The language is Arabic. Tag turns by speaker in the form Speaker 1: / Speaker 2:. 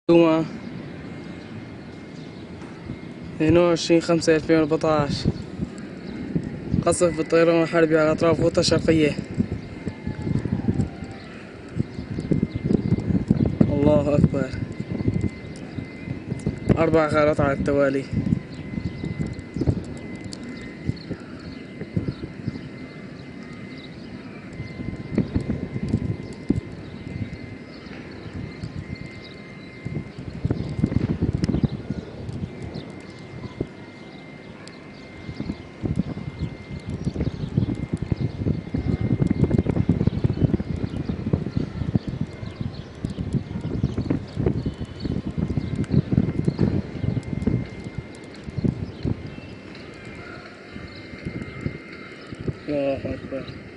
Speaker 1: الجمعة 22/5/2014. قصف بالطيران الحربي على أطراف غوطة شرقية. الله أكبر، 4 غارات على التوالي. الله أكبر.